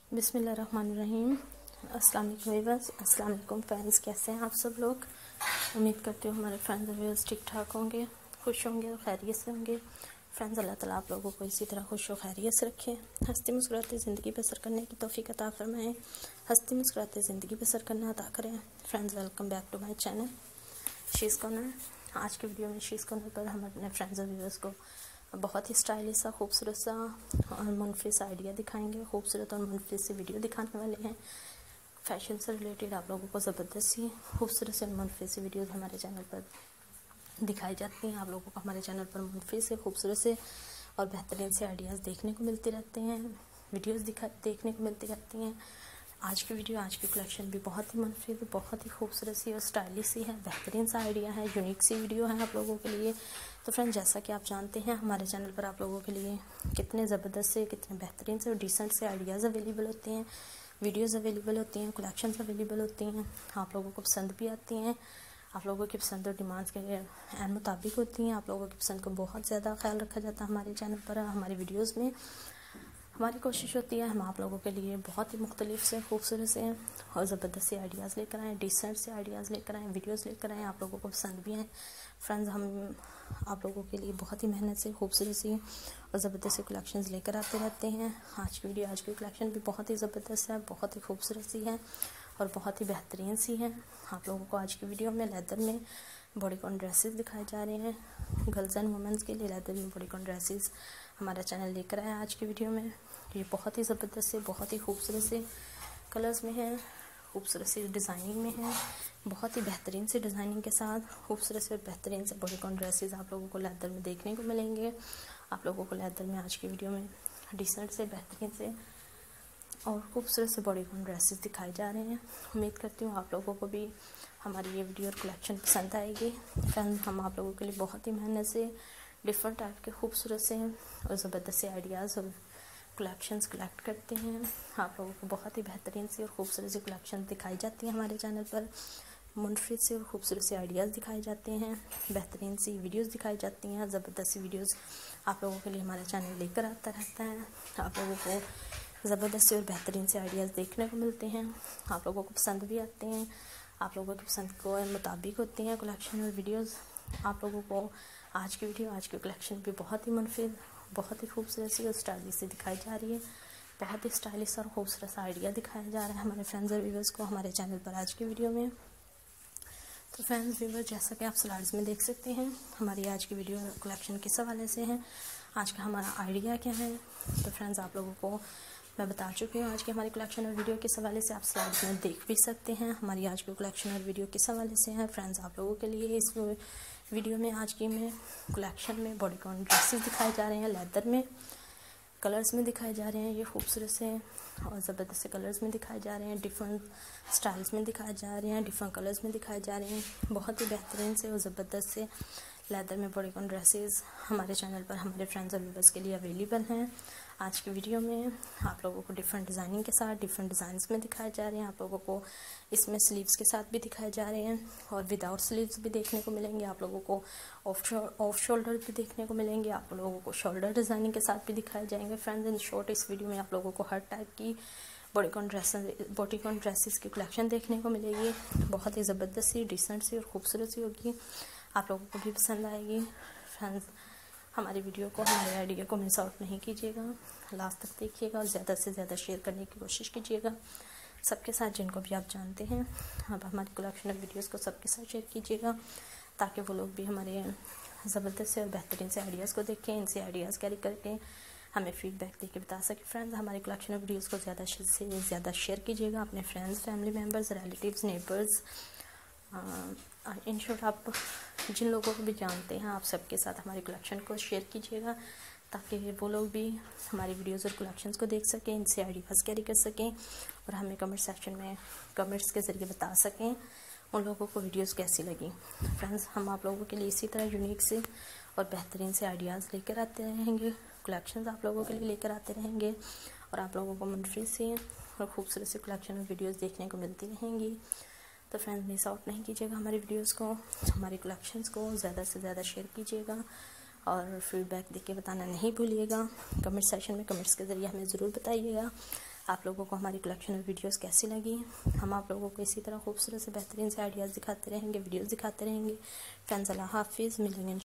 बिस्मिल्लाहिर्रहमानिर्रहीम। अस्सलाम वालेकुम व्यूअर्स, अस्सलाम वालेकुम फ्रेंड्स। कैसे हैं आप सब लोग? उम्मीद करती हूँ हमारे फ्रेंड्स और व्यूअर्स ठीक ठाक होंगे, खुश होंगे और खैरियत से होंगे। फ्रेंड्स, अल्लाह ताला आप लोगों को इसी तरह खुश और खैरियत से रखे, हंसती मुस्कुराती ज़िंदगी बसर करने की तौफीक अता फरमाएं, हंसती मुस्कुराती ज़िंदगी बसर करना अता करें। Friends, welcome back to my channel she's corner. आज की वीडियो में शीज़ कॉर्नर पर हम अपने फ्रेंड्स और व्यूअर्स को बहुत ही स्टाइलिश सा, खूबसूरत सा और मुनफरिद सा आइडिया दिखाएंगे। खूबसूरत और मुनफरिद सी वीडियो दिखाने वाले हैं। फैशन से रिलेटेड आप लोगों को ज़बरदस्त सी, खूबसूरत सी और मुनफरिद सी वीडियोज़ हमारे चैनल पर दिखाई जाती हैं। आप लोगों को हमारे चैनल पर मुनफरिद से, खूबसूरत से और बेहतरीन से आइडियाज़ देखने को मिलते रहते हैं, वीडियोज़ देखने को मिलती रहती हैं। आज की वीडियो, आज की कलेक्शन भी बहुत ही मुनफरिद, बहुत ही खूबसूरत सी और स्टाइलिश सी है, बेहतरीन सा आइडिया है, यूनिक सी वीडियो है आप लोगों के लिए। तो फ्रेंड्स, जैसा कि आप जानते हैं हमारे चैनल पर आप लोगों के लिए कितने ज़बरदस्त से, कितने बेहतरीन से और डिसेंट से आइडियाज़ अवेलेबल होते हैं, वीडियोज़ अवेलेबल होती हैं, कलेक्शंस अवेलेबल होती हैं। आप लोगों को पसंद भी आती हैं, आप लोगों की पसंद और डिमांड्स के मुताबिक होती हैं। आप लोगों की पसंद को बहुत ज़्यादा ख्याल रखा जाता है हमारे चैनल पर, हमारी वीडियोज़ में। हमारी कोशिश होती है हम आप लोगों के लिए बहुत ही मुख्तलिफ से, खूबसूरत से और ज़बरदस्त से आइडियाज़ लेकर आएँ, डिसेंट से आइडियाज़ लेकर आएँ, वीडियोज़ लेकर आएँ, आप लोगों को पसंद भी आएँ। फ्रेंड्स, हम आप लोगों के लिए बहुत ही मेहनत से, खूबसूरत सी और ज़बरदस्त सी कलेक्शंस लेकर आते रहते हैं। आज की वीडियो, आज की कलेक्शन भी बहुत ही ज़बरदस्त है, बहुत ही खूबसूरत सी है और बहुत ही बेहतरीन सी है। आप लोगों को आज की वीडियो में लेदर में बॉडीकॉन ड्रेसेस दिखाए जा रहे हैं। गर्ल्स एंड वुमेंस के लिए लेदर में बॉडीकॉन ड्रेसेस हमारा चैनल लेकर आया आज की वीडियो में। ये बहुत ही ज़बरदस्त से, बहुत ही खूबसूरत से कलर्स में है, खूबसूरत सी डिज़ाइनिंग में है, बहुत ही बेहतरीन से डिज़ाइनिंग के साथ खूबसूरत से और बेहतरीन से बॉडीकॉन ड्रेसेस आप लोगों को लेदर में देखने को मिलेंगे। आप लोगों को लेदर में आज की वीडियो में डिसेंट से, बेहतरीन से और खूबसूरत से बॉडीकॉन ड्रेसेस दिखाए जा रहे हैं। उम्मीद करती हूँ आप लोगों को भी हमारी ये वीडियो और कलेक्शन पसंद आएगी। फ्रेंड्स, हम आप लोगों के लिए बहुत ही मेहनत से डिफरेंट टाइप के खूबसूरत से और ज़बरदस्त से आइडियाज़ और कलेक्शंस कलेक्ट करते हैं। आप लोगों को बहुत ही बेहतरीन सी और खूबसूरत सी कलेक्शन दिखाई जाती है हमारे चैनल पर। मुनफरिद से और खूबसूरत से आइडियाज़ दिखाए जाते हैं, बेहतरीन सी वीडियोस दिखाई जाती हैं, ज़बरदस्त सी वीडियोस आप लोगों के लिए हमारा चैनल लेकर आता रहता है। आप लोगों को ज़बरदस्त से और बेहतरीन से आइडियाज़ देखने को मिलते हैं, आप लोगों को पसंद भी आते हैं, आप लोगों की पसंद को मुताबिक होती हैं कलेक्शन और वीडियोज़। आप लोगों को आज की वीडियो, आज की कलेक्शन भी बहुत ही मुनफरिद, बहुत ही खूबसूरत सी और स्टाइलिश सी दिखाई जा रही है। बहुत ही स्टाइलिश और खूबसूरत सा आइडिया दिखाया जा रहा है हमारे फ्रेंड्स और व्यूअर्स को हमारे चैनल पर आज की वीडियो में। तो फ्रेंड्स व्यूअर्स, जैसा कि आप स्लाइड्स में देख सकते हैं, हमारी आज की वीडियो कलेक्शन किस हवाले से है, आज का हमारा आइडिया क्या है। तो फ्रेंड्स, आप लोगों को मैं बता चुकी हूँ आज की हमारी कलेक्शन और वीडियो किस हवाले से, आप स्लाइड्स में देख भी सकते हैं हमारी आज की कलेक्शन और वीडियो किस हवाले से है। फ्रेंड्स, आप लोगों के लिए इस वीडियो में आज की में कलेक्शन में बॉडीकॉन ड्रेसेस दिखाए जा रहे हैं, लेदर में कलर्स में दिखाए जा रहे हैं। ये खूबसूरत से और ज़बरदस्त से कलर्स में दिखाए जा रहे हैं, डिफरेंट स्टाइल्स में दिखाए जा रहे हैं, डिफरेंट कलर्स में दिखाए जा रहे हैं। बहुत ही बेहतरीन से और ज़बरदस्त से लेदर में बॉडीकॉन ड्रेसेस हमारे चैनल पर हमारे फ्रेंड्स और व्यूअर्स के लिए अवेलेबल हैं। आज की वीडियो में आप लोगों को डिफरेंट डिज़ाइनिंग के साथ डिफरेंट डिज़ाइंस में दिखाए जा रहे हैं। आप लोगों को इसमें स्लीव्स के साथ भी दिखाए जा रहे हैं और विदाउट स्लीव्स भी देखने को मिलेंगे। आप लोगों को ऑफ शोल्डर भी देखने को मिलेंगे, आप लोगों को शोल्डर डिज़ाइनिंग के साथ भी दिखाए जाएंगे। फ्रेंड्स, इन शॉर्ट इस वीडियो में आप लोगों को हर टाइप की बॉडीकॉन ड्रेसेस की कलेक्शन देखने को मिलेगी। बहुत ही ज़बरदस्त सी, डिसेंट सी और खूबसूरत सी होगी, आप लोगों को भी पसंद आएगी। फ्रेंड्स, हमारी वीडियो को, हमारे आइडिया को मिस आउट नहीं कीजिएगा, लास्ट तक देखिएगा और ज़्यादा से ज़्यादा शेयर करने की कोशिश कीजिएगा सबके साथ जिनको भी आप जानते हैं। आप हमारी कलेक्शन और वीडियोज़ को सबके साथ शेयर कीजिएगा ताकि वो लोग भी हमारे ज़बरदस्त से और बेहतरीन से आइडियाज़ को देखें, इनसे आइडियाज़ कैरी करके हमें फीडबैक दे के बता सकें। फ्रेंड्स, हमारी कलेक्शन और वीडियोज़ को ज़्यादा से ज़्यादा शेयर कीजिएगा अपने friends, family members, relatives, neighbours, in short आप जिन लोगों को भी जानते हैं आप सबके साथ हमारी कलेक्शन को शेयर कीजिएगा ताकि वो लोग भी हमारी वीडियोज़ और कलेक्शंस को देख सकें, इनसे आइडियाज़ कैरी कर सकें और हमें कमेंट सेक्शन में कमेंट्स के ज़रिए बता सकें उन लोगों को वीडियोज़ कैसी लगी। फ्रेंड्स, हम आप लोगों के लिए इसी तरह यूनिक से और बेहतरीन से आइडियाज़ लेकर आते रहेंगे, कलेक्शंस आप लोगों के लिए लेकर आते रहेंगे और आप लोगों को मुनफरिद से और खूबसूरत से कलेक्शन और वीडियोज़ देखने को मिलती रहेंगी। तो फ्रेंड्स, मिस आउट नहीं कीजिएगा हमारी वीडियोस को, हमारी कलेक्शंस को ज़्यादा से ज़्यादा शेयर कीजिएगा और फीडबैक देके बताना नहीं भूलिएगा। कमेंट सेक्शन में कमेंट्स के ज़रिए हमें ज़रूर बताइएगा आप लोगों को हमारी कलेक्शन में वीडियोस कैसी लगी। हम आप लोगों को इसी तरह खूबसूरत से बेहतरीन से आइडियाज़ दिखाते रहेंगे, वीडियोस दिखाते रहेंगे। फ्रेंड्स, अल्लाह हाफिज़, मिलेंगे।